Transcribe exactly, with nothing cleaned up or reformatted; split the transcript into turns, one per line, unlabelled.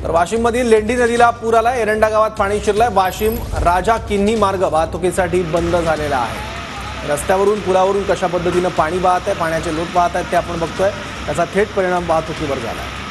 तर वाशिममधील लेंडी नदीला पूर आलाय। एरंडा गावात पाणी शिरलंय। वाशिम राजा किन्ही मार्ग वाहतुकीसाठी बंद झालेला आहे। रस्त्यावरून पुलावरून कशा पद्धतीने पाणी वाहत आहे, पाण्याचे लोट वाहत आहेत ते आपण बघतोय। त्याचा थेट परिणाम वाहतुकीवर झाला आहे।